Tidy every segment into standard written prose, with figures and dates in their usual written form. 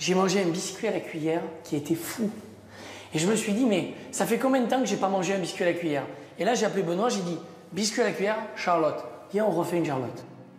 j'ai mangé un biscuit à la cuillère qui était fou. Et je me suis dit, mais ça fait combien de temps que j'ai pas mangé un biscuit à la cuillère? Et là, j'ai appelé Benoît, j'ai dit, biscuit à la cuillère, Charlotte. Viens, on refait une Charlotte.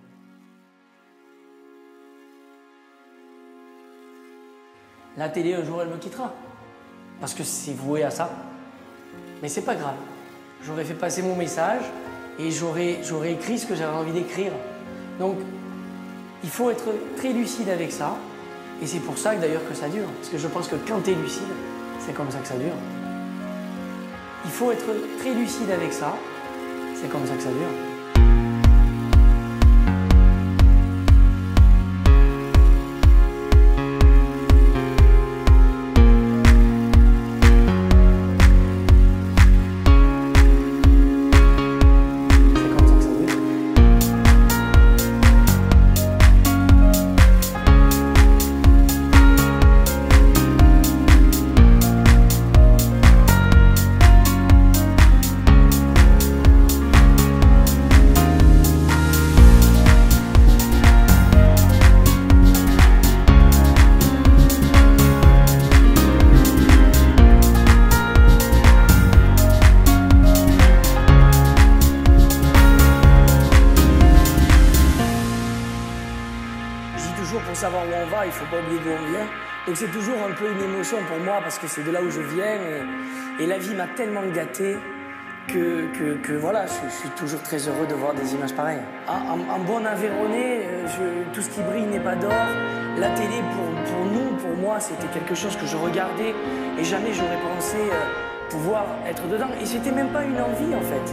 La télé, un jour, elle me quittera. Parce que c'est voué à ça. Mais c'est pas grave. J'aurais fait passer mon message et j'aurais écrit ce que j'avais envie d'écrire. Donc, il faut être très lucide avec ça. Et c'est pour ça que d'ailleurs que ça dure. Parce que je pense que quand tu es lucide, c'est comme ça que ça dure. Il faut être très lucide avec ça. C'est comme ça que ça dure. Pour savoir où on va, il ne faut pas oublier d'où on vient. Donc c'est toujours un peu une émotion pour moi parce que c'est de là où je viens et la vie m'a tellement gâté que voilà, je suis toujours très heureux de voir des images pareilles. En bon Aveyronais, tout ce qui brille n'est pas d'or. La télé, pour moi, c'était quelque chose que je regardais et jamais j'aurais pensé pouvoir être dedans. Et c'était même pas une envie en fait.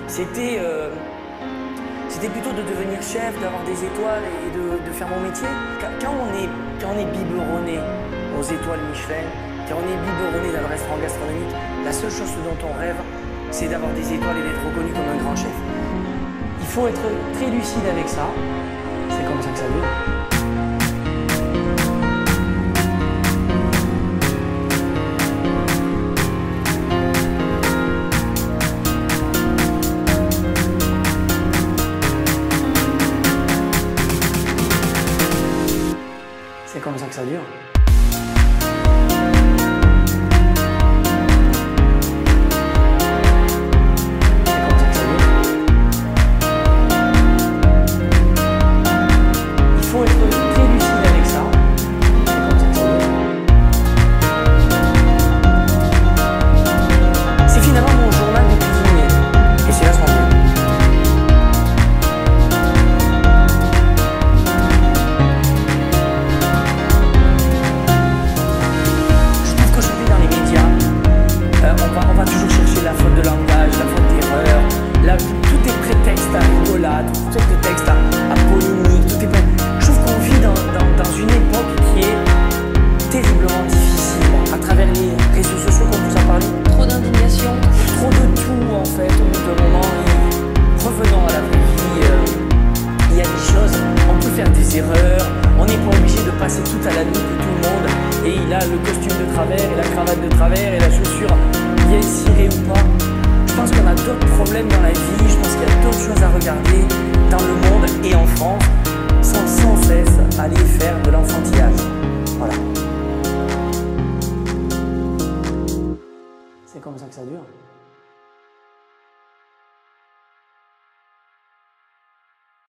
C'était plutôt de devenir chef, d'avoir des étoiles et de faire mon métier. Quand on est biberonné aux étoiles Michelin, quand on est biberonné dans le restaurant gastronomique, la seule chose dont on rêve, c'est d'avoir des étoiles et d'être reconnu comme un grand chef. Il faut être très lucide avec ça. C'est comme ça que ça dure. C'est comme ça que ça dure. Il faut être très lucide avec ça. C'est comme ça que ça dure. C'est finalement mon journal de cuisinier. Et c'est vachement bien. On va toujours chercher la faute de langage, la faute d'erreur, tout est prétexte à rigolade, tout est prétexte à polémique, tout est Je trouve qu'on vit dans une époque qui est terriblement difficile, à travers les réseaux sociaux qu'on vous a parlé. Trop d'indignation. Trop de tout en fait, au bout d'un moment. Et revenons à la vraie vie, il y a des choses, on peut faire des erreurs, on n'est pas obligé de passer tout à la loupe de tout le monde. Et il a le costume de travers, et la cravate de travers, et la chaussure bien cirée ou pas. Je pense qu'on a d'autres problèmes dans la vie, je pense qu'il y a d'autres choses à regarder dans le monde et en France, sans cesse aller faire de l'enfantillage. Voilà. C'est comme ça que ça dure.